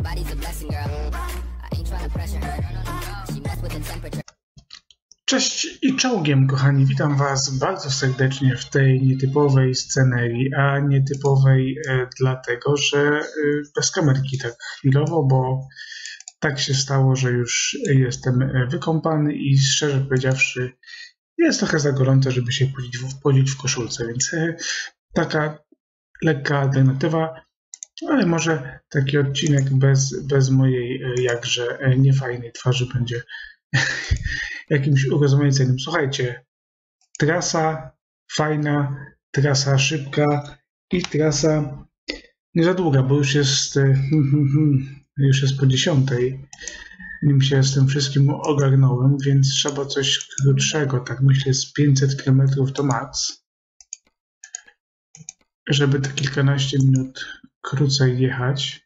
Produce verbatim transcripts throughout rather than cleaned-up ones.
Cześć i czołgiem, kochani, witam Was bardzo serdecznie w tej nietypowej scenerii, a nietypowej e, dlatego, że e, bez kamerki tak chwilowo, bo tak się stało, że już jestem wykąpany i szczerze powiedziawszy jest trochę za gorąco, żeby się podzić w, podzić w koszulce, więc e, taka lekka alternatywa, ale może taki odcinek bez, bez mojej e, jakże e, niefajnej twarzy będzie jakimś urozmaiceniem. Słuchajcie, trasa fajna, trasa szybka i trasa nie za długa, bo już jest już jest po dziesiątej, nim się z tym wszystkim ogarnąłem, więc trzeba coś krótszego, tak myślę z pięćset kilometrów to max, żeby te kilkanaście minut krócej jechać.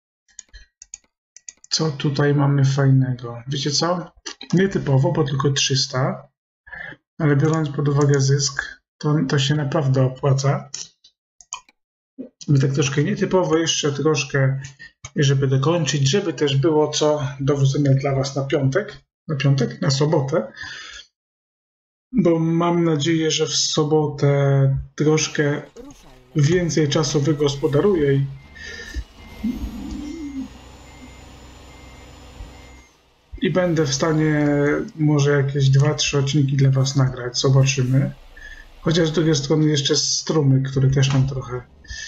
Co tutaj mamy fajnego? Wiecie co? Nietypowo, bo tylko trzysta, ale biorąc pod uwagę zysk, to, to się naprawdę opłaca. My tak troszkę nietypowo, jeszcze troszkę, żeby dokończyć, żeby też było co do wrzucenia dla Was na piątek, na piątek, na sobotę, bo mam nadzieję, że w sobotę troszkę więcej czasu wygospodaruję i I będę w stanie może jakieś dwa trzy odcinki dla Was nagrać, zobaczymy. Chociaż z drugiej strony jeszcze strumyk, który też nam trochę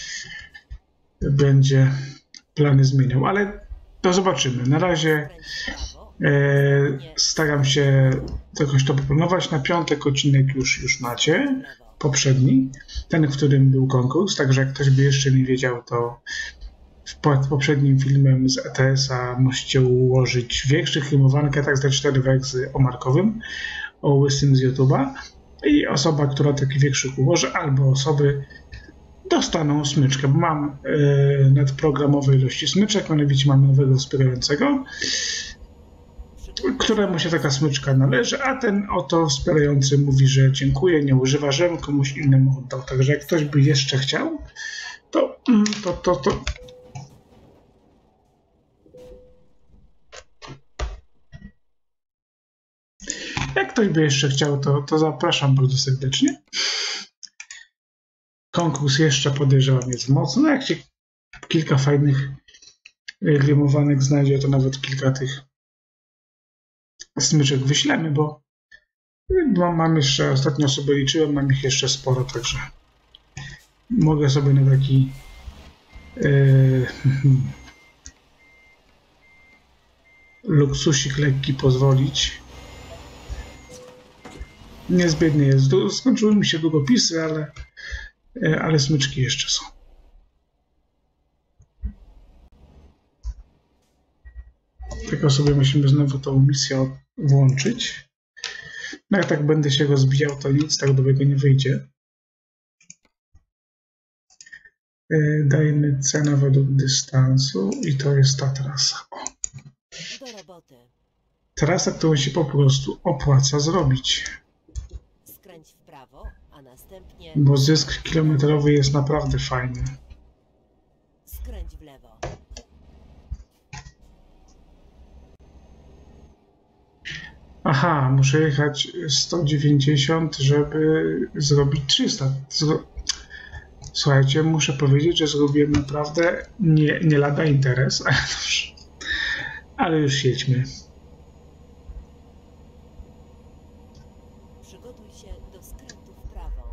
będzie plany zmieniał, ale to zobaczymy. Na razie e, staram się jakoś to poplanować. Na piątek odcinek już, już macie, poprzedni, ten, w którym był konkurs, także jak ktoś by jeszcze nie wiedział, to pod poprzednim filmem z E T S-a musicie ułożyć większych filmowanych, tak za cztery wersy o Markowym, o Łysym z YouTube'a i osoba, która taki większych ułoży, albo osoby dostaną smyczkę, bo mam yy, nadprogramowe ilości smyczek, mianowicie mam nowego wspierającego, któremu się taka smyczka należy, a ten oto wspierający mówi, że dziękuję, nie używa, żebym komuś innemu oddał. Także jak ktoś by jeszcze chciał, to to, to, to Jak ktoś by jeszcze chciał, to, to zapraszam bardzo serdecznie. Konkurs jeszcze podejrzewam jest mocny. No jak się kilka fajnych rymowanek znajdzie, to nawet kilka tych smyczek wyślemy, bo mam jeszcze, ostatnio sobie liczyłem, mam ich jeszcze sporo, także mogę sobie na taki yy, luksusik lekki pozwolić. Niezbędnie jest. Skończyły mi się długopisy, ale, ale smyczki jeszcze są. Tylko sobie musimy znowu tą misję włączyć. No jak tak będę się rozbijał, to nic tak dobrego nie wyjdzie. Dajmy cenę według dystansu i to jest ta trasa. O. Trasa, którą się po prostu opłaca zrobić. Skręć w prawo, a następnie... Bo zysk kilometrowy jest naprawdę fajny. Skręć w lewo. Aha, muszę jechać sto dziewięćdziesiąt, żeby zrobić trzysta. Zro... Słuchajcie, muszę powiedzieć, że zrobiłem naprawdę nie, nie lada interes, ale, ale już jedźmy. Przygotuj się do skrętu w prawo.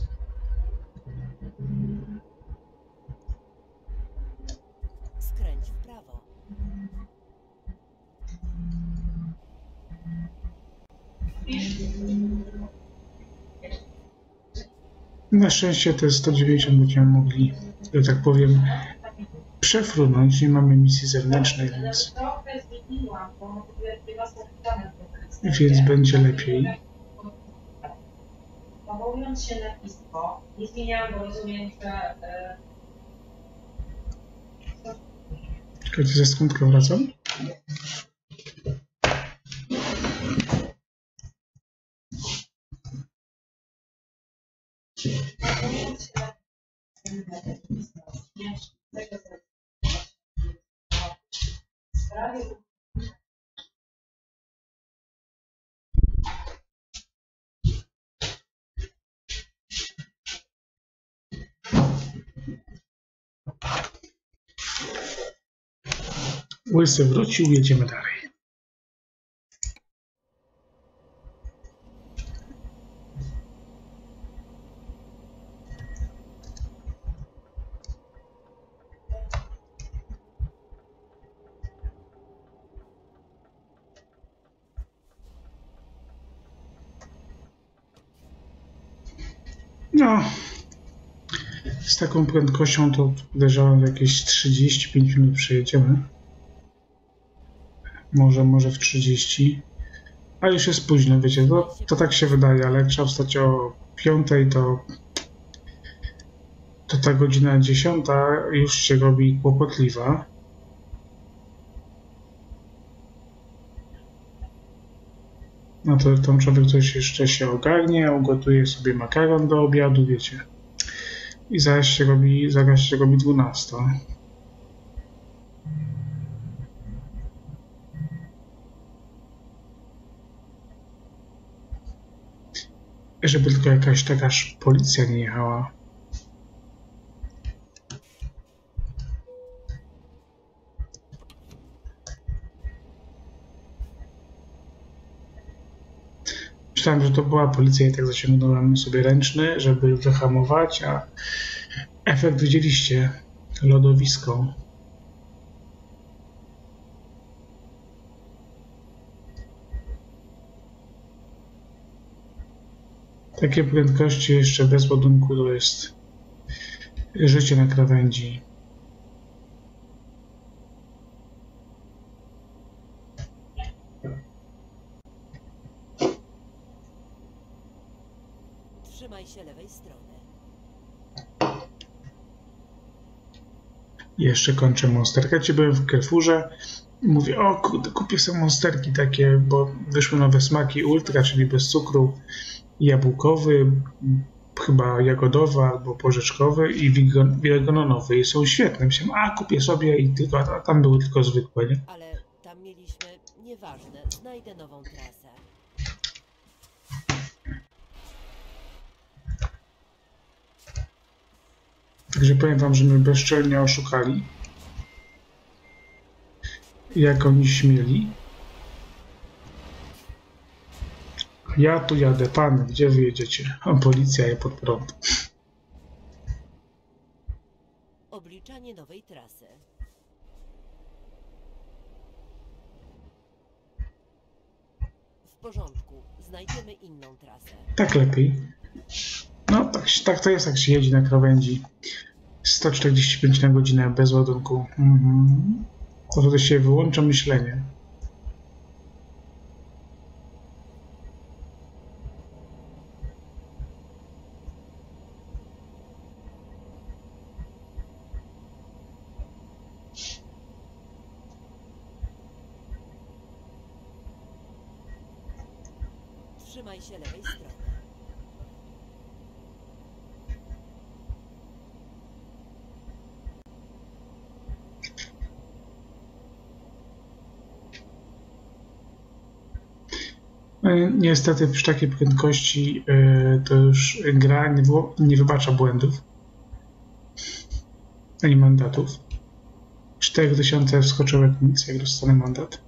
Skręć w prawo. Na szczęście te sto dziewięćdziesiąt będziemy mogli, że tak powiem, przefrunąć. Nie mamy misji zewnętrznej, więc, więc będzie lepiej. Powołując się na pismo, nie zmieniałam, bo rozumiem, że... Czekajcie, za sekundkę wracam. Łysy wrócił, jedziemy dalej. No, z taką prędkością to podejrzewam, że jakieś trzydzieści pięć minut przejedziemy. Może, może w trzydzieści. A już jest późno, wiecie, to, to tak się wydaje, ale jak trzeba wstać o piątej, to, to ta godzina dziesiąta już się robi kłopotliwa. No to tam człowiek coś jeszcze się ogarnie, ugotuje sobie makaron do obiadu, wiecie. I zaraz się robi, zaraz się robi dwunasta. Żeby tylko jakaś taka policja nie jechała. Myślałem, że to była policja i tak zaciągnąłem sobie ręczny, żeby wyhamować, a efekt widzieliście. Lodowisko. Takie prędkości jeszcze bez ładunku to jest życie na krawędzi. Trzymaj się lewej strony. Jeszcze kończę monsterkę. Ci byłem w Carrefourze. Mówię, o kurde, kupię sobie monsterki takie, bo wyszły nowe smaki ultra, czyli bez cukru. Jabłkowy, chyba jagodowy albo porzeczkowy i wielganonowy. I są świetne. Myślałem, a kupię sobie i tylko, a tam były tylko zwykłe, nie? Ale tam mieliśmy, nieważne, znajdę nową trasę. Także powiem wam, że mnie bezczelnie oszukali. Jak oni śmieli. Ja tu jadę, pan, gdzie wy jedziecie? A policja je pod prąd. Obliczanie nowej trasy. W porządku, znajdziemy inną trasę. Tak lepiej. No, tak, tak to jest, jak się jedzie na krawędzi. sto czterdzieści pięć na godzinę bez ładunku. Mhm. To wtedy się wyłącza myślenie. Trzymaj się lewej strony. Niestety przy takiej prędkości yy, to już gra nie, było, nie wybacza błędów ani mandatów. cztery tysiące wskoczył jak nic, jak dostanę mandat.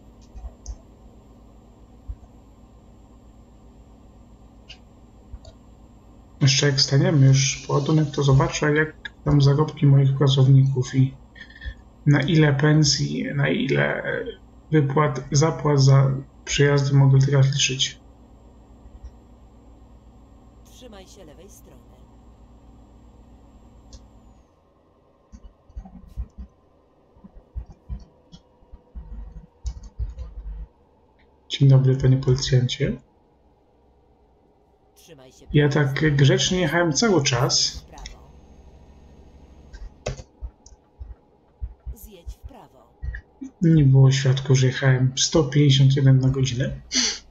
Jeszcze jak staniemy już po ładunek, to zobaczę, jak tam zarobki moich pracowników i na ile pensji, na ile wypłat, zapłat za przejazdy mogę teraz liczyć. Trzymaj się lewej strony. Dzień dobry, panie policjancie. Trzymaj się. Ja tak grzecznie jechałem cały czas. W prawo. Zjedź w prawo. Nie było świadków, że jechałem sto pięćdziesiąt jeden na godzinę.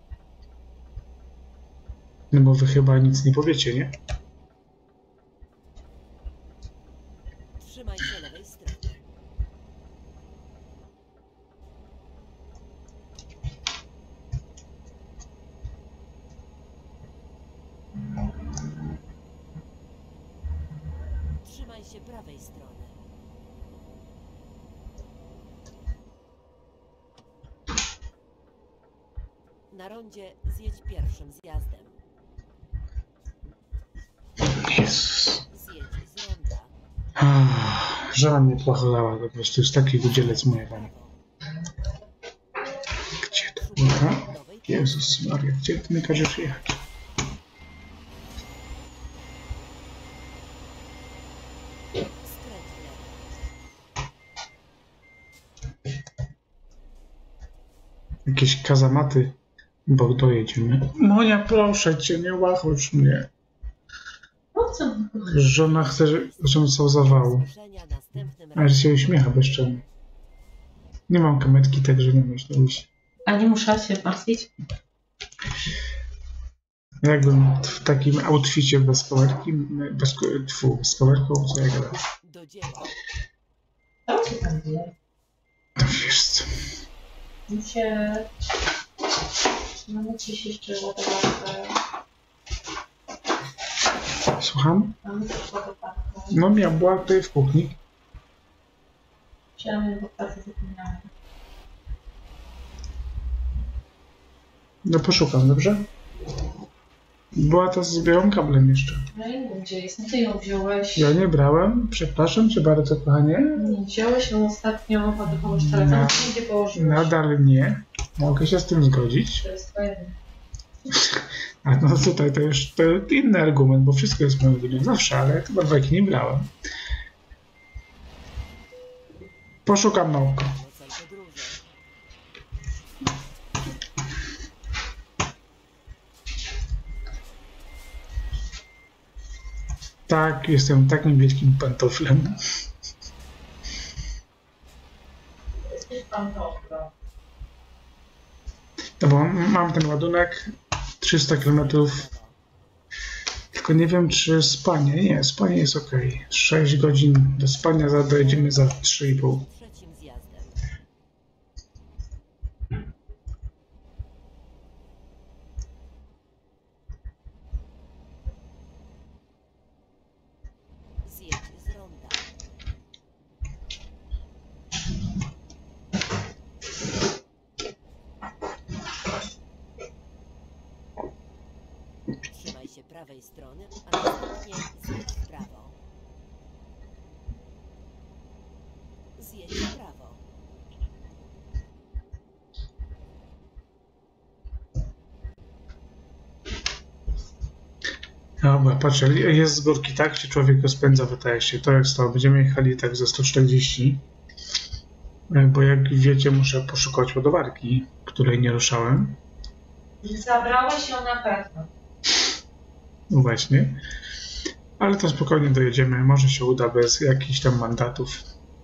No bo wy chyba nic nie powiecie, nie? Trzymaj się lewej strony. Trzymaj się prawej strony. Na rondzie zjedź pierwszym zjazdem. Jezus. Zjedź z ronda. Ah, żona mnie pocholała, po prostu jest taki udzielec moje panie. Gdzie to kurwa? Jezus Maria, gdzie ty mi każesz jechać? Skręć w lewo. Jakieś kazamaty, bo dojedziemy. Monia, proszę cię, nie łachuć mnie. Po co? Żona chce, żebym stał zawału. Zbliżenia następnym Ale się uśmiecha bezczelnie. Nie mam kametki, także nie myślę się. A nie muszę się martwić? Jakbym w takim outficie bez kamerki, bez, tfu, z kamerką, co ja gadam. do dzieła. Co się tam dzieje? To wiesz co. Mi się... No my ci się jeszcze ładowarkę... Słucham? Mamy też ładowarkę. No miała, była tutaj w kuchni. Chciałam ją pracy zapomniałam. No poszukam, dobrze? Była to z białym kablem jeszcze. No i nie wiem, gdzie jest. No ty ją wziąłeś. Ja nie brałem, przepraszam cię bardzo, kochanie. Nie, wziąłeś ją ostatnio, ładowałeś telefon, Na- gdzie położyłeś. Nadal nie. Mogę się z tym zgodzić. To jest twoje. A no tutaj to już to inny argument, bo wszystko jest moją winą zawsze, ale chyba dwójki nie brałem. Poszukam na oko. Wracaj podróży. Tak, jestem takim wielkim pantoflem. Jesteś pan to. No bo mam ten ładunek trzysta kilometrów, tylko nie wiem czy spanie. Nie, spanie jest ok. sześć godzin do spania, za dojedziemy za trzy i pół. Trzecim zjazdem. Zjedź z ronda. Trzymaj się prawej strony, a następnie zjedź w prawo. Zjedź w prawo. Dobra, patrzę, jest z górki, tak? Czy człowiek rozpędza w E T S-ie? To jest to. Będziemy jechali tak za sto czterdzieści. Bo jak wiecie, muszę poszukać ładowarki, której nie ruszałem. Zabrałeś ją na pewno. No właśnie. Ale to spokojnie dojedziemy. Może się uda bez jakichś tam mandatów.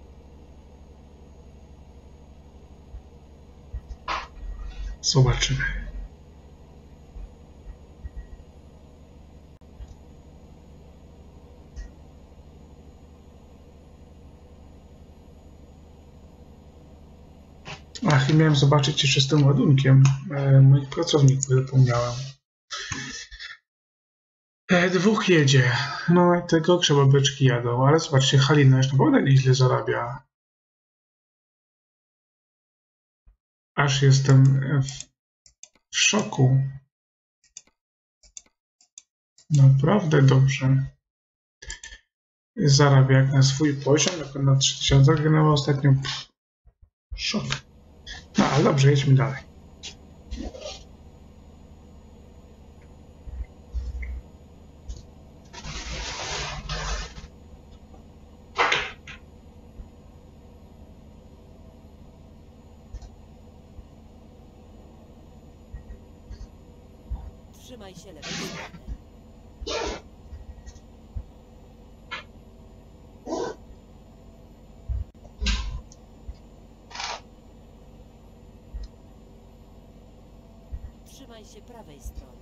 Zobaczymy. Ach, i miałem zobaczyć jeszcze z tym ładunkiem e, moich pracowników, zapomniałem. E, dwóch jedzie. No i tego trzeba beczki jadą, ale zobaczcie, Halina już naprawdę nieźle zarabia. Aż jestem w, w szoku. Naprawdę dobrze. Zarabia jak na swój poziom, jak na trzy tysiące, jak na ostatnio. Pff, szok. No ale dobrze, jedźmy dalej. Trzymaj się lewej strony. Trzymaj się prawej strony.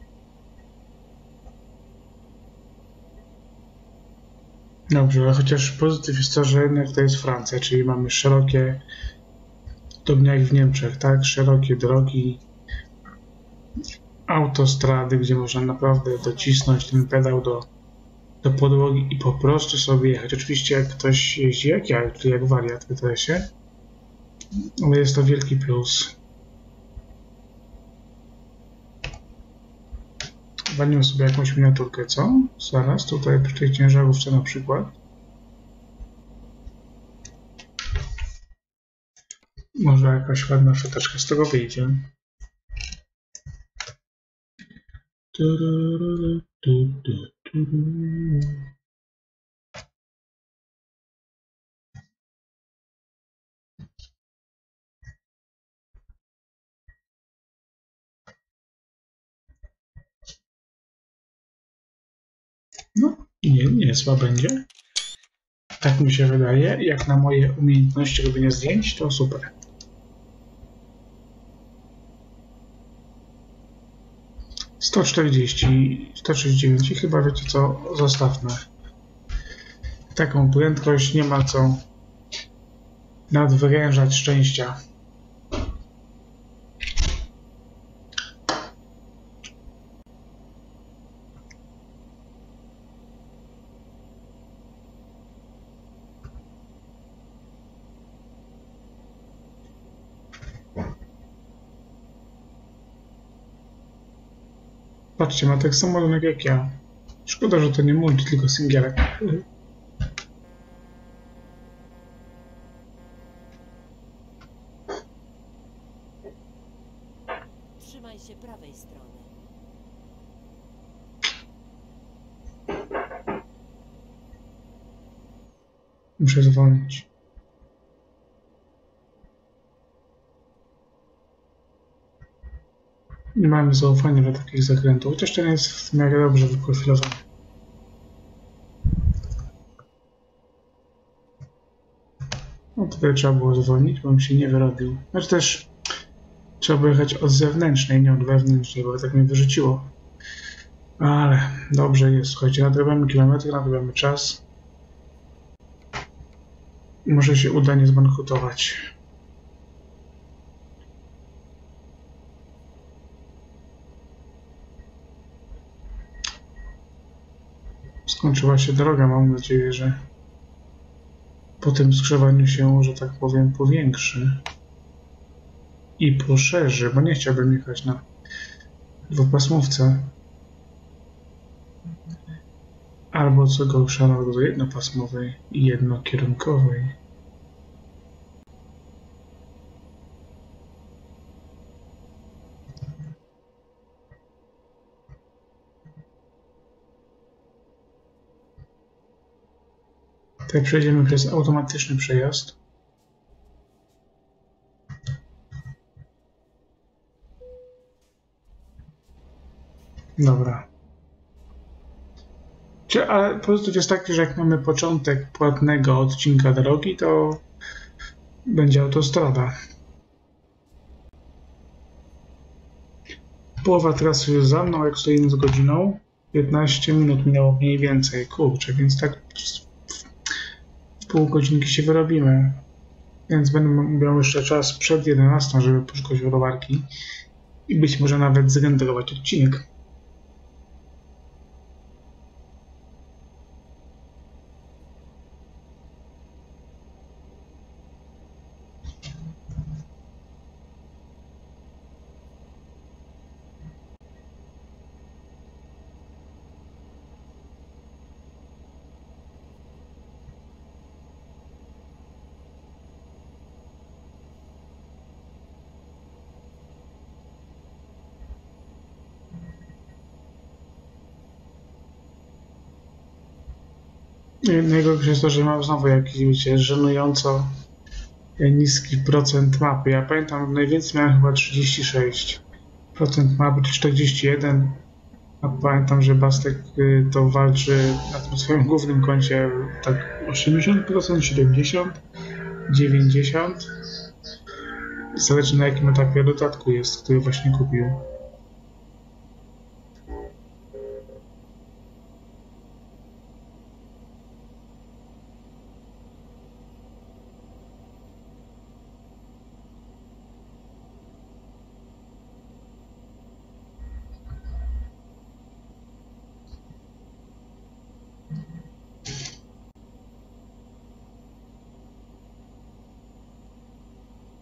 Dobrze, ale chociaż pozytyw jest to, że jednak to jest Francja, czyli mamy szerokie, podobnie jak w Niemczech, tak? Szerokie drogi, autostrady, gdzie można naprawdę docisnąć ten pedał do, do podłogi i po prostu sobie jechać. Oczywiście jak ktoś jeździ jak ja, czyli jak wariat w T S ie, ale jest to wielki plus. Walimy sobie jakąś miniaturkę, co? Zaraz, tutaj przy tej ciężarówce na przykład. Może jakaś ładna foteczka z tego wyjdzie. No, nie, nie sła będzie. Tak mi się wydaje. Jak na moje umiejętności robienia zdjęć, to super. sto czterdzieści, sto trzydzieści dziewięć i chyba wiecie co, zostawmy. Taką prędkość nie ma co nadwyrężać szczęścia. Patrzcie, ma tak samo rynek jak ja. Szkoda, że to nie multi, tylko singielek. Trzymaj się prawej strony. Muszę zwolnić. Nie mamy zaufania do takich zakrętów, chociaż ten jest w miarę dobrze wyprofilowany. No tutaj trzeba było zwolnić, bo bym się nie wyrobił. Znaczy też trzeba było jechać od zewnętrznej, nie od wewnętrznej, bo tak mnie wyrzuciło. Ale dobrze jest, słuchajcie, nadrabiamy kilometry, nadrabiamy czas. Może się uda nie zbankrutować. Skończyła się droga, mam nadzieję, że po tym skrzewaniu się, że tak powiem, powiększy i poszerzy, bo nie chciałbym jechać na dwupasmówce. Albo co gorsza, nawet do jednopasmowej i jednokierunkowej. Tutaj przejdziemy przez automatyczny przejazd. Dobra. Ale pozytyw jest taki, że jak mamy początek płatnego odcinka drogi, to będzie autostrada. Połowa trasy już za mną, jak stoimy z godziną. piętnaście minut minęło mniej więcej. Kurczę, więc tak w pół godzinki się wyrobimy. Więc będę miał jeszcze czas przed jedenastą, żeby poszukać ładowarki i być może nawet zrenderować odcinek. Najgorsze jest to, że mam znowu jakiś, wiecie, żenująco niski procent mapy. Ja pamiętam, najwięcej miałem chyba trzydzieści sześć procent mapy, czy czterdzieści jeden. A pamiętam, że Bastek to walczy na tym swoim głównym koncie tak osiemdziesiąt procent, siedemdziesiąt procent, dziewięćdziesiąt procent. Zależy na jakim etapie dodatku jest, który właśnie kupił.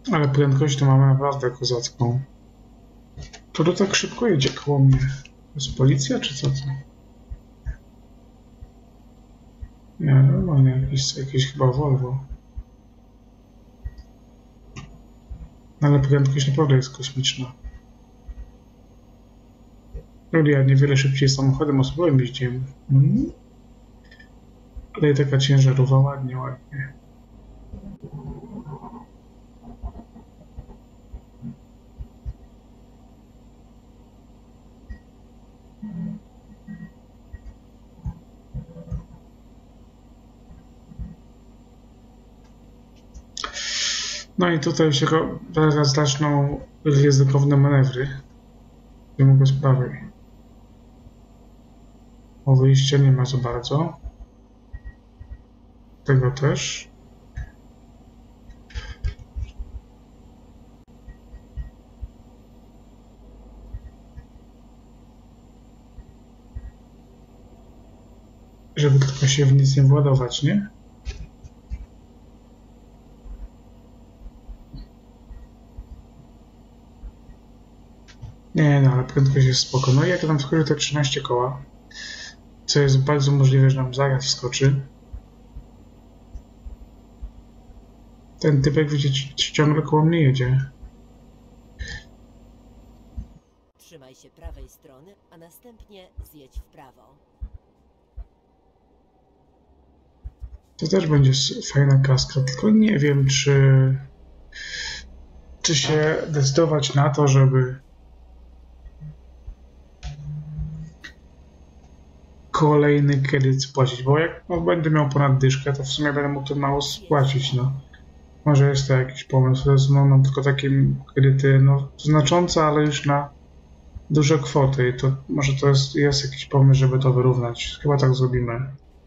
Ale prędkość to mamy naprawdę kozacką. To to tak szybko jedzie koło mnie. To jest policja czy co to? Nie, normalnie jakieś, jakieś chyba Volvo. Ale prędkość naprawdę jest kosmiczna. Ja niewiele szybciej samochodem osobowym jeździłem. Hmm? Ale i taka ciężarówka, ładnie, ładnie. No i tutaj się zaraz zaczną ryzykowne manewry. Wiemy z prawej. O wyjście nie ma za bardzo. Tego też. Żeby tylko się w nic nie władować, nie? Nie, no ale prędkość jest spoko. No i jak nam wchodzi te trzynaście koła, co jest bardzo możliwe, że nam zaraz wskoczy. Ten typek, widzicie, ciągle koło mnie jedzie. Trzymaj się prawej strony, a następnie zjedź w prawo. To też będzie fajna kaska, tylko nie wiem, czy, czy się decydować na to, żeby kolejny kredyt spłacić, bo jak no, będę miał ponad dyszkę, to w sumie będę mógł to mało spłacić, no. Może jest to jakiś pomysł, to jest, no, mam tylko takie kredyty, no, znaczące, ale już na duże kwoty i to może to jest, jest jakiś pomysł, żeby to wyrównać. Chyba tak zrobimy.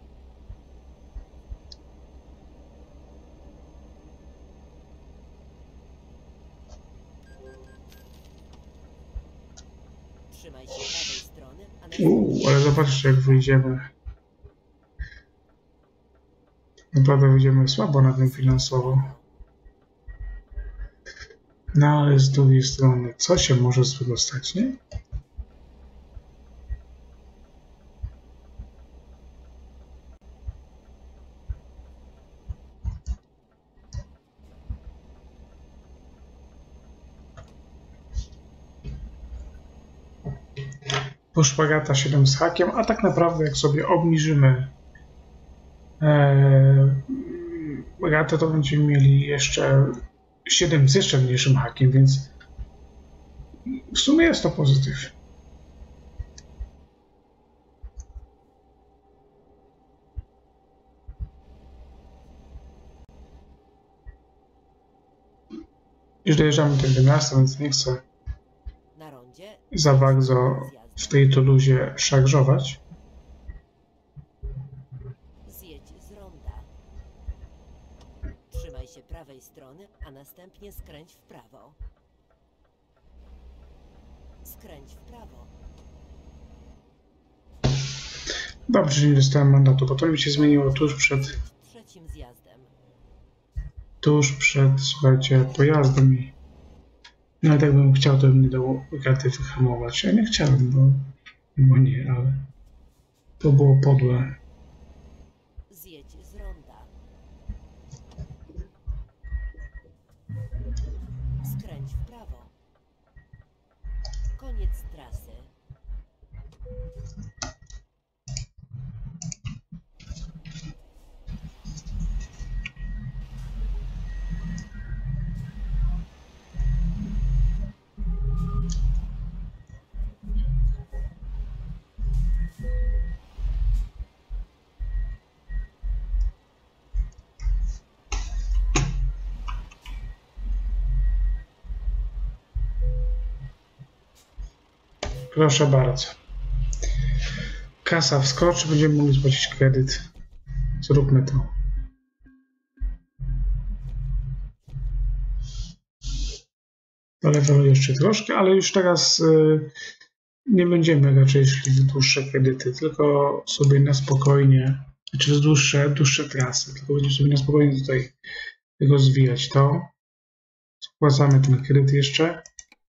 Trzymaj się prawej strony, a Uuu, ale zobaczcie, jak wyjdziemy. Naprawdę wyjdziemy słabo na tym finansowo. No ale z drugiej strony, co się może złego stać, nie? Po szpagata siedem z hakiem, a tak naprawdę jak sobie obniżymy ee, ratę, to będziemy mieli jeszcze siedem z jeszcze mniejszym hakiem, więc w sumie jest to pozytyw. Już dojeżdżamy tak do miasta, więc nie chcę na rondzie za bardzo w tej Tuluzie szarżować. zjedź z ronda. Trzymaj się prawej strony, a następnie skręć w prawo. Skręć w prawo. Dobrze, że nie dostałem mandatu, bo to mi się zmieniło tuż przed, Trzecim zjazdem. tuż przed, słuchajcie, pojazdem i nawet jakbym chciał, to bym nie dał raty wyhamować. Ja nie chciałem, bo, bo nie, ale to było podłe. Zjedź z ronda. Skręć w prawo. Koniec trasy. Proszę bardzo. Kasa wskoczy, będziemy mogli spłacić kredyt. Zróbmy to. Dolewamy jeszcze troszkę, ale już teraz y, nie będziemy raczej szli w dłuższe kredyty, tylko sobie na spokojnie, znaczy w dłuższe, dłuższe trasy, tylko będziemy sobie na spokojnie tutaj rozwijać to. Spłacamy ten kredyt jeszcze.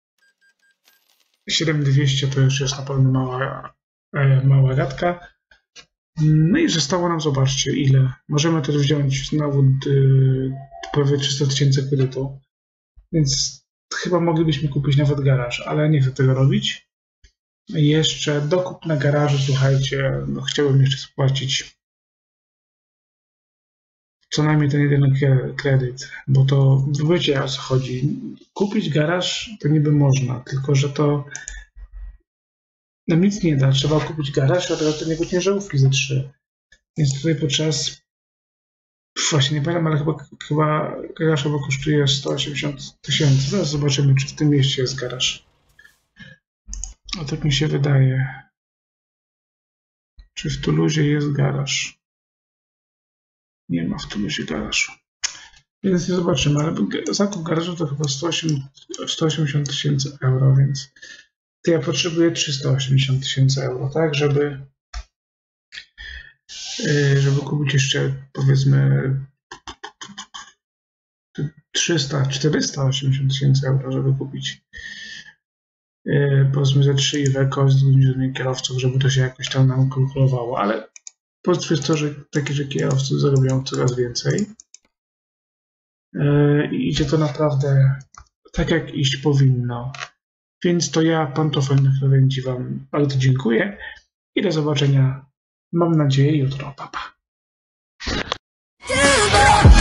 siedem tysięcy dwieście to już jest na pewno mała, e, mała gadka. No i zostało nam, zobaczcie, ile. Możemy też wziąć znowu prawie trzysta tysięcy kredytu. Więc chyba moglibyśmy kupić nawet garaż, ale nie chcę tego robić. Jeszcze dokup na garażu, słuchajcie, no chciałbym jeszcze spłacić co najmniej ten jeden kredyt, bo to wiecie, o co chodzi. Kupić garaż to niby można, tylko że to no nic nie da. Trzeba kupić garaż, a teraz do niego ciężarówki ze trzy. Więc tutaj podczas właśnie nie pamiętam, ale chyba, chyba garaż chyba kosztuje sto osiemdziesiąt tysięcy. Zaraz zobaczymy, czy w tym mieście jest garaż. A tak mi się wydaje. Czy w Tuluzie jest garaż? Nie ma w Tuluzie garażu. Więc nie zobaczymy, ale zakup garażu to chyba sto osiemdziesiąt tysięcy euro, więc to ja potrzebuję trzysta osiemdziesiąt tysięcy euro, tak, żeby żeby kupić jeszcze, powiedzmy, trzysta czterysta osiemdziesiąt tysięcy euro, żeby kupić powiedzmy ze trzy Iveco z dużym kierowców, żeby to się jakoś tam nam kalkulowało, ale pozytyw jest to, że takie, że kierowcy zarobią coraz więcej i idzie to naprawdę tak, jak iść powinno. Więc to ja, Pantofel na krawędzi, Wam bardzo dziękuję i do zobaczenia, mam nadzieję, jutro. Pa, pa.